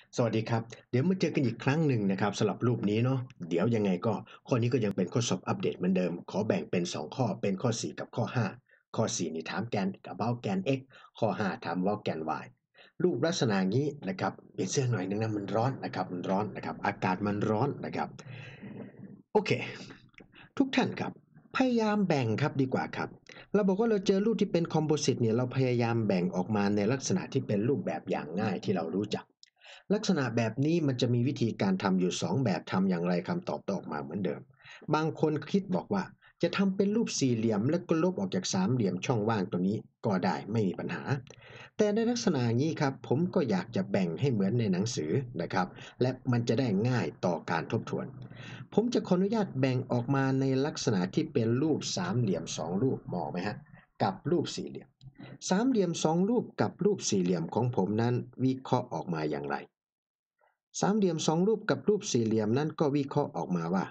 สวัสดีครับเดี๋ยวมาเจอกันอีกครั้งหนึ่งนะครับสำหรับรูปนี้เนาะเดี๋ยวยังไงก็ข้อนี้ก็ยังเป็นข้อสอบอัปเดตเหมือนเดิมขอแบ่งเป็น2ข้อเป็นข้อ4กับข้อ5ข้อ4นี่ถามแกน about แกน x ข้อ5ถาม about แกน y รูปลักษณะงี้นะครับเปลี่ยนเสื้อหน่อยนึงนะมันร้อนนะครับมันร้อนนะครับอากาศมันร้อนนะครับโอเคทุกท่านครับพยายามแบ่งครับดีกว่าครับเราบอกว่าเราเจอรูปที่เป็นคอมโพสิตเนี่ยเราพยายามแบ่งออกมาในลักษณะที่เป็นรูปแบบอย่างง่ายที่เรารู้จัก ลักษณะแบบนี้มันจะมีวิธีการทำอยู่2แบบทำอย่างไรคำตอบก็ออกมาเหมือนเดิมบางคนคิดบอกว่าจะทำเป็นรูปสี่เหลี่ยมแล้วก็ลบออกจากสามเหลี่ยมช่องว่างตัวนี้ก็ได้ไม่มีปัญหาแต่ในลักษณะอย่างนี้ครับผมก็อยากจะแบ่งให้เหมือนในหนังสือนะครับและมันจะได้ง่ายต่อการทบทวนผมจะขออนุญาตแบ่งออกมาในลักษณะที่เป็นรูปสามเหลี่ยม2รูปมองไหมฮะกับรูปสี่เหลี่ยมสามเหลี่ยม2รูปกับรูปสี่เหลี่ยมของผมนั้นวิเคราะห์ออกมาอย่างไร สามเหลี่ยม2รูปกับรูปสี่เหลี่ยมนั้นก็วิเคราะห์ออกมาว่า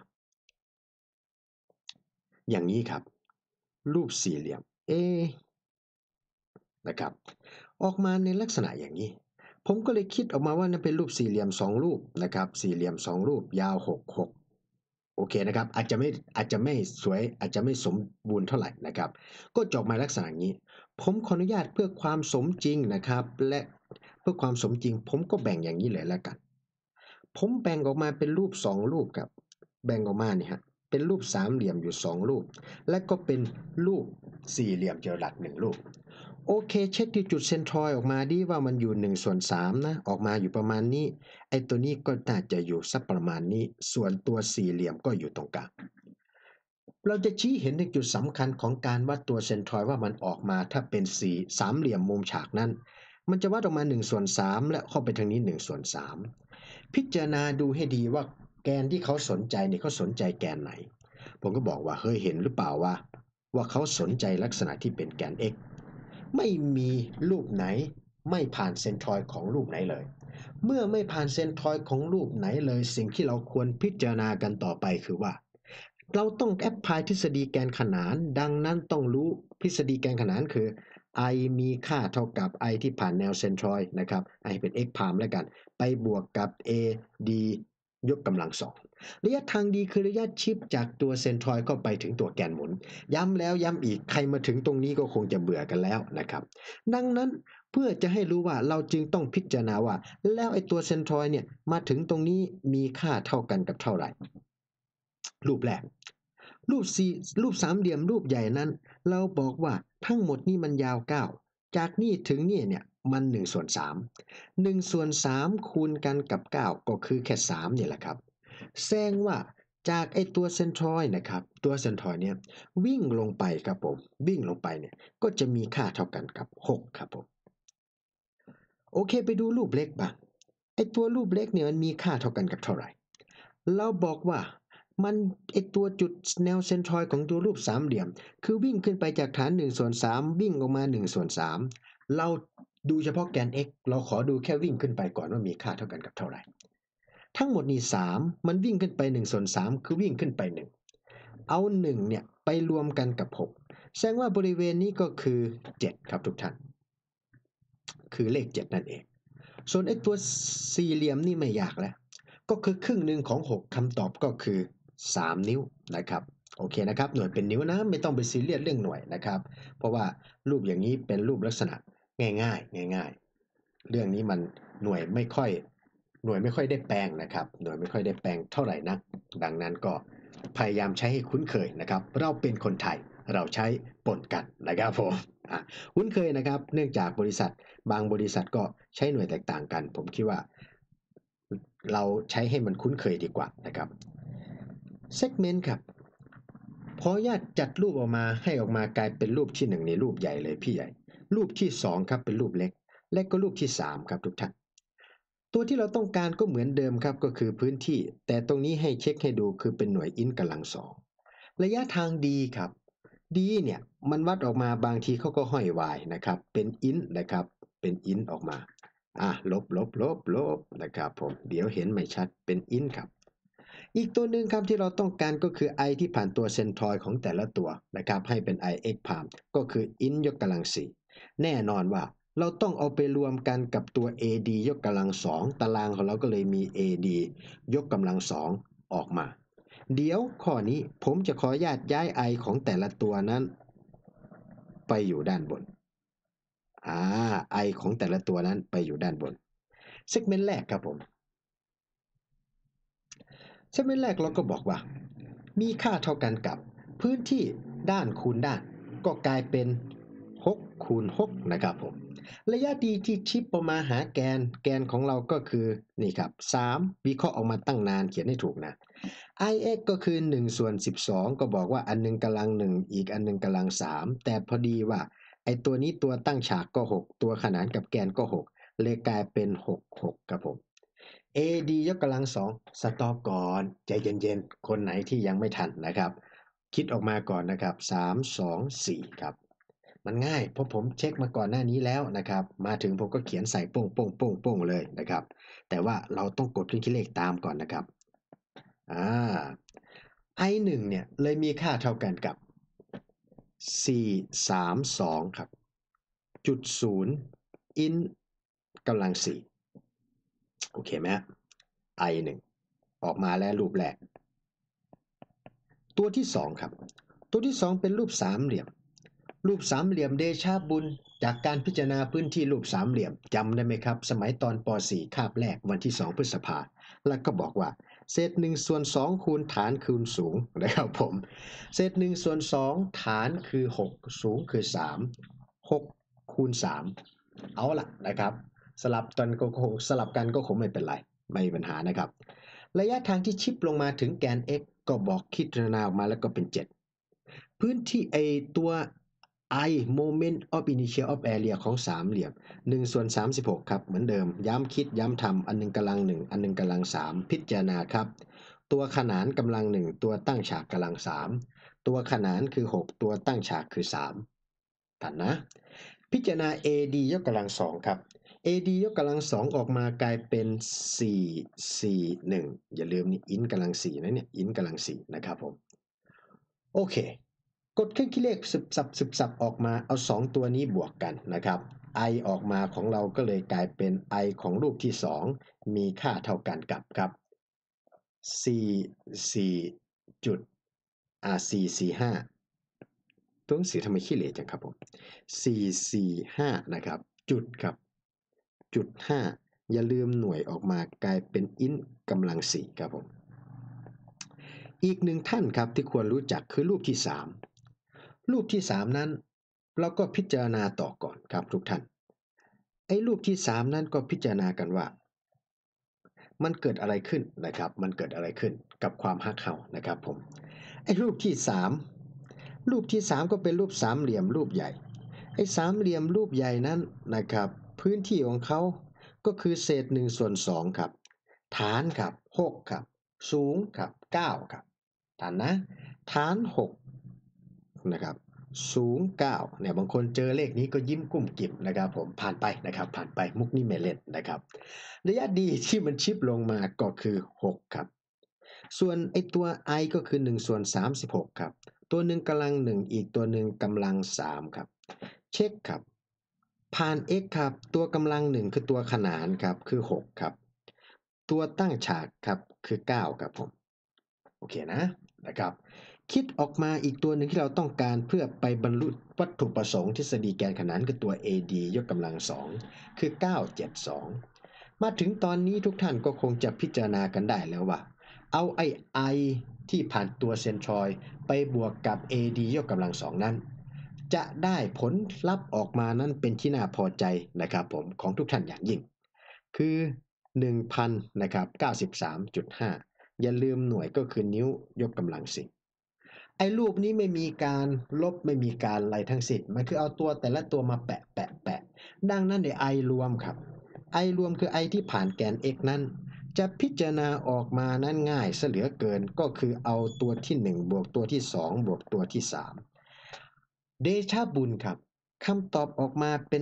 อย่างนี้ครับรูปสี่เหลี่ยม A นะครับออกมาในลักษณะอย่างนี้ผมก็เลยคิดออกมาว่านั่นเป็นรูปสี่เหลี่ยม2รูปนะครับสี่เหลี่ยม2รูปยาว6โอเคนะครับอาจจะไม่สวยอาจจะไม่สมบูรณ์เท่าไหร่นะครับก็จบมาลักษณะอย่างนี้ผมขออนุญาตเพื่อความสมจริงนะครับและเพื่อความสมจริงผมก็แบ่งอย่างนี้เลยแล้วกัน ผมแบ่งออกมาเป็นรูป2รูปครับแบ่งออกมาเนี่ยฮะเป็นรูปสามเหลี่ยมอยู่2รูปและก็เป็นรูปสี่เหลี่ยมเจอหลัก1รูปโอเคเช็คที่จุดเซนทรอยด์ออกมาดีว่ามันอยู่1/3นะออกมาอยู่ประมาณนี้ไอ้ตัวนี้ก็น่าจะอยู่สักประมาณนี้ส่วนตัวสี่เหลี่ยมก็อยู่ตรงกลางเราจะชี้เห็นในจุดสำคัญของการวัดตัวเซนทรอยด์ว่ามันออกมาถ้าเป็นสามเหลี่ยมมุมฉากนั้นมันจะวัดออกมา1/3และเข้าไปทางนี้1/3พิจารณาดูให้ดีว่าแกนที่เขาสนใจเนี่ยเขาสนใจแกนไหนผมก็บอกว่าเฮ้ยเห็นหรือเปล่าว่าเขาสนใจลักษณะที่เป็นแกน x ไม่มีรูปไหนไม่ผ่านเซนทรอยด์ของรูปไหนเลยเมื่อไม่ผ่านเซนทรอยด์ของรูปไหนเลยสิ่งที่เราควรพิจารณากันต่อไปคือว่าเราต้องแอพพลายทฤษฎีแกนขนานดังนั้นต้องรู้ทฤษฎีแกนขนานคือ i มีค่าเท่ากับ i ที่ผ่านแนวเซนทรอยด์นะครับ i เป็น x พามแล้วกันไปบวกกับ a d ยกกำลังสองระยะทางดีคือระยะชิปจากตัวเซนทรอยด์เข้าไปถึงตัวแกนหมุนย้ำแล้วย้ำอีกใครมาถึงตรงนี้ก็คงจะเบื่อกันแล้วนะครับดังนั้นเพื่อจะให้รู้ว่าเราจึงต้องพิจารณาว่าแล้วไอ้ตัวเซนทรอยด์เนี่ยมาถึงตรงนี้มีค่าเท่ากันกับเท่าไหร่รูปแรกรูปสี่รูปสามเหลี่ยมรูปใหญ่นั้นเราบอกว่าทั้งหมดนี่มันยาว9จากนี่ถึงนี่เนี่ยมัน1/3 1/3คูณกันกับ9ก็คือแค่3เนี่ยแหละครับแสดงว่าจากไอ้ตัวเซนทรอยด์นะครับตัวเซนทรอยด์เนี่ยวิ่งลงไปครับผมวิ่งลงไปเนี่ยก็จะมีค่าเท่ากันกับ6ครับผมโอเคไปดูรูปเล็กบ้างไอ้ตัวรูปเล็กเนี่ยมันมีค่าเท่ากันกับเท่าไหร่ เราบอกว่ามันไอตัวจุดแนวเซนทรอยด์ของตัวรูปสามเหลี่ยมคือวิ่งขึ้นไปจากฐาน1/3วิ่งออกมา1/3เราดูเฉพาะแกน x เราขอดูแค่วิ่งขึ้นไปก่อนว่ามีค่าเท่ากันกับเท่าไหร่ทั้งหมดนี่3มันวิ่งขึ้นไป1/3คือวิ่งขึ้นไป1เอา1เนี่ยไปรวมกันกับ6แสดงว่าบริเวณนี้ก็คือ7ครับทุกท่านคือเลข7นั่นเองส่วนไอ้ตัวสี่เหลี่ยมนี่ไม่ยากแล้ว ก็คือครึ่งหนึ่งของ6คำตอบก็คือ3นิ้วนะครับโอเคนะครับหน่วยเป็นนิ้วนะไม่ต้องไปซีเรียสเรื่องหน่วยนะครับเพราะว่ารูปอย่างนี้เป็นรูปลักษณะง่ายๆง่ายๆเรื่องนี้มันหน่วยไม่ค่อยหน่วยไม่ค่อยได้แปลงนะครับหน่วยไม่ค่อยได้แปลงเท่าไหร่นักดังนั้นก็พยายามใช้ให้คุ้นเคยนะครับเราเป็นคนไทยเราใช้ปนกันนะครับผมคุ้นเคยนะครับเนื่องจากบริษัทบางบริษัทก็ใช้หน่วยแตกต่างกันผมคิดว่า เราใช้ให้มันคุ้นเคยดีกว่านะครับ segment ครับพอญาตจัดรูปออกมาให้ออกมากลายเป็นรูปที่1ในรูปใหญ่เลยพี่ใหญ่รูปที่2ครับเป็นรูปเล็กและก็รูปที่3ครับทุกท่านตัวที่เราต้องการก็เหมือนเดิมครับก็คือพื้นที่แต่ตรงนี้ให้เช็คให้ดูคือเป็นหน่วยอินกำลังสองระยะทางดีครับดีเนี่ยมันวัดออกมาบางทีเขาก็ห้อยวายนะครับเป็นอินนะครับเป็นอินออกมาลบนะครับผมเดี๋ยวเห็นไม่ชัดเป็นอินครับอีกตัวหนึ่งครับที่เราต้องการก็คือ i ที่ผ่านตัวเซนทรอยของแต่ละตัวนะครับให้เป็น i x พามก็คือ in ยกกำลัง4แน่นอนว่าเราต้องเอาไปรวมกันกับตัว AD ยกกำลังสองตารางของเราก็เลยมี AD ยกกำลังสองออกมาเดี๋ยวข้อนี้ผมจะขออนุญาตย้าย I ของแต่ละตัวนั้นไปอยู่ด้านบนI ของแต่ละตัวนั้นไปอยู่ด้านบนเซกเมนต์แรกครับผมเซกเมนต์แรกเราก็บอกว่ามีค่าเท่ากันกับพื้นที่ด้านคูณด้านก็กลายเป็น6คูณ6นะครับผมระยะดีที่ชิปออกมาหาแกนของเราก็คือนี่ครับ3วิเคราะห์ออกมาตั้งนานเขียนให้ถูกนะ ix ก็คือ1ส่วน12ก็บอกว่าอันนึงกำลัง1อีกอันนึงกำลัง3แต่พอดีว่าไอตัวนี้ตัวตั้งฉากก็6ตัวขนานกับแกนก็6เลยกลายเป็น6ครับผม AD ยกกำลัง2สต็อปก่อนใจเย็นๆคนไหนที่ยังไม่ทันนะครับคิดออกมาก่อนนะครับ3 2 4ครับมันง่ายเพราะผมเช็คมาก่อนหน้านี้แล้วนะครับมาถึงผมก็เขียนใส่โป้งโป้งโป้งโป้งเลยนะครับแต่ว่าเราต้องกดเครื่องคิดเลขตามก่อนนะครับI1 เนี่ยเลยมีค่าเท่ากันกับ432ครับจุด0 in กำลัง4โอเคไหม I1 ออกมาแล้วรูปแรกตัวที่2ครับตัวที่2เป็นรูปสามเหลี่ยมเดชาบุญจากการพิจารณาพื้นที่รูปสามเหลี่ยมจำได้ไหมครับสมัยตอนป .4 คาบแรกวันที่2พฤษภาแล้วก็บอกว่าเศษ1ส่วน2คูณฐานคูณสูงนะครับผมเศษ1ส่วน2ฐานคือ6สูงคือ3 6คูณ3เอาล่ะนะครับสลับกันก็คงไม่เป็นไรไม่มีปัญหานะครับระยะทางที่ชิปลงมาถึงแกน x ก็บอกคิดนาออกมาแล้วก็เป็น7พื้นที่ตัว I moment of initial of area ของสามเหลี่ยม1ส่วน36ครับเหมือนเดิมย้ำคิดย้ำทำอันนึงกำลัง1อันนึงกำลัง3พิจารณาครับตัวขนานกำลัง1ตัวตั้งฉากกำลัง3ตัวขนานคือ6ตัวตั้งฉากคือ3ทันนะพิจารณา AD ยกกำลัง2ครับ AD ยกกำลัง2ออกมากลายเป็น441อย่าลืมนี่อินกำลัง4นะเนี่ยอินกำลัง4นะครับผมโอเคกดเครื่องคิดเลขสึบสับออกมาเอา2ตัวนี้บวกกันนะครับ I ออกมาของเราก็เลยกลายเป็น I ของรูปที่2มีค่าเท่ากันกับครับ4จุด445ตัวหนังสือทำไมขี้เหร่จังครับผม445นะครับจุดครับจุด5อย่าลืมหน่วยออกมากลายเป็นอินกำลัง4ครับผมอีกหนึ่งท่านครับที่ควรรู้จักคือรูปที่3รูปที่3นั้นเราก็พิจารณาต่อก่อนครับทุกท่านไอ้รูปที่3นั้นก็พิจารณากันว่ามันเกิดอะไรขึ้นนะครับมันเกิดอะไรขึ้นกับความฮักเห่านะครับผมไอ้รูปที่3ก็เป็นรูปสามเหลี่ยมรูปใหญ่ไอ้สามเหลี่ยมรูปใหญ่นั้นนะครับพื้นที่ของเขาก็คือเศษ1ส่วน2ครับฐานครับ6ครับสูงครับ9ครับฐานนะฐาน6นะครับสูง9เนี่ยบางคนเจอเลขนี้ก็ยิ้มกุ้มกิ่มนะครับผมผ่านไปนะครับผ่านไปมุกนี้ไม่เล่นนะครับระยะดีที่มันชิปลงมาก็คือ6ครับส่วนไอตัว I ก็คือ1ส่วน36ครับตัวหนึ่งกำลัง1อีกตัวหนึ่งกำลัง3ครับเช็คครับผ่าน x ครับตัวกำลัง1คือตัวขนานครับคือ6ครับตัวตั้งฉากครับคือ9ครับผมโอเคนะครับคิดออกมาอีกตัวหนึ่งที่เราต้องการเพื่อไปบรรลุวัตถุประสงค์ทฤษฎีแกนขนานคือตัว AD ยกกำลัง2คือ972มาถึงตอนนี้ทุกท่านก็คงจะพิจารณากันได้แล้วว่าเอาI ที่ผ่านตัวเซนทรอยไปบวกกับ AD ยกกำลัง2นั้นจะได้ผลลัพธ์ออกมานั้นเป็นที่น่าพอใจนะครับผมของทุกท่านอย่างยิ่งคือ 1,000 นะครับ 93.5 อย่าลืมหน่วยก็คือนิ้วยกกำลัง10ไอ้รูปนี้ไม่มีการลบไม่มีการอะไรทั้งสิ้นมันคือเอาตัวแต่ละตัวมาแปะดังนั้นเดี๋ยว I รวมครับ I รวมคือ I ที่ผ่านแกน x นั้นจะพิจารณาออกมานั้นง่ายเสเหลือเกินก็คือเอาตัวที่1บวกตัวที่2บวกตัวที่3เดชาบุญครับคำตอบออกมาเป็น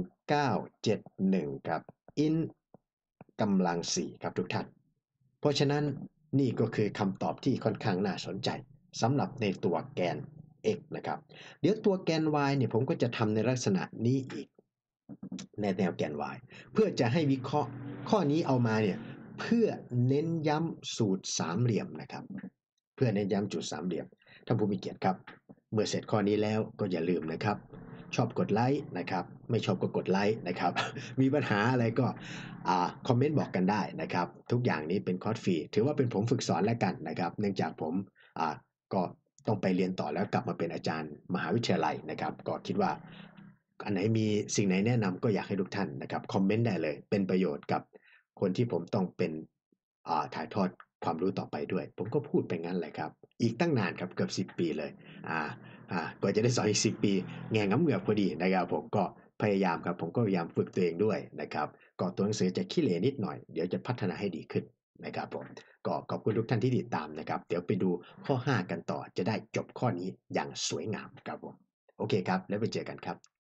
1971ครับ in กำลัง4ครับทุกท่านเพราะฉะนั้นนี่ก็คือคำตอบที่ค่อนข้างน่าสนใจสำหรับในตัวแกน x นะครับเดี๋ยวตัวแกน y เนี่ยผมก็จะทำในลักษณะนี้อีกในแนวแกน y เพื่อจะให้วิเคราะห์ข้อนี้เอามาเนี่ยเพื่อเน้นย้ำสูตรสามเหลี่ยมนะครับเพื่อเน้นย้ำสูตรสามเหลี่ยมท่านผู้มีเกียรติครับเมื่อเสร็จข้อนี้แล้วก็อย่าลืมนะครับชอบกดไลค์นะครับไม่ชอบก็กดไลค์นะครับมีปัญหาอะไรก็คอมเมนต์บอกกันได้นะครับทุกอย่างนี้เป็นคอร์สฟรีถือว่าเป็นผมฝึกสอนแล้วกันนะครับเนื่องจากผมก็ต้องไปเรียนต่อแล้วกลับมาเป็นอาจารย์มหาวิทยาลัยนะครับก็คิดว่าอันไหนมีสิ่งไหนแนะนำก็อยากให้ทุกท่านนะครับคอมเมนต์ได้เลยเป็นประโยชน์กับคนที่ผมต้องเป็นถ่ายทอดความรู้ต่อไปด้วยผมก็พูดไปงั้นแหละครับอีกตั้งนานครับเกือบ10 ปีเลยอ่ากว่าจะได้สอนอีก10 ปีแง่งำเหงือกพอดีนะครับผมก็พยายามครับผมก็พยายามฝึกตัวเองด้วยนะครับก็ตัวหนังสือจะขี้เหร่นิดหน่อยเดี๋ยวจะพัฒนาให้ดีขึ้นนะครับผมก็ขอบคุณทุกท่านที่ติดตามนะครับเดี๋ยวไปดูข้อ5กันต่อจะได้จบข้อนี้อย่างสวยงามครับผมโอเคครับแล้วไปเจอกันครับ